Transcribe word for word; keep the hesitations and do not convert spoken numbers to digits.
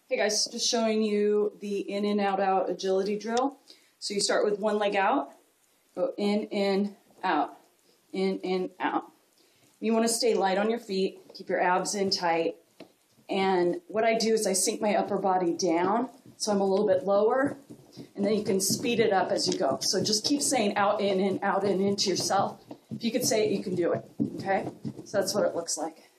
Hey guys, just showing you the in and out out agility drill. So you start with one leg out, go in, in, out, in, in, out. You want to stay light on your feet, keep your abs in tight. And what I do is I sink my upper body down so I'm a little bit lower, and then you can speed it up as you go. So just keep saying out, in, in, out, in, in to yourself. If you could say it, you can do it, okay? So that's what it looks like.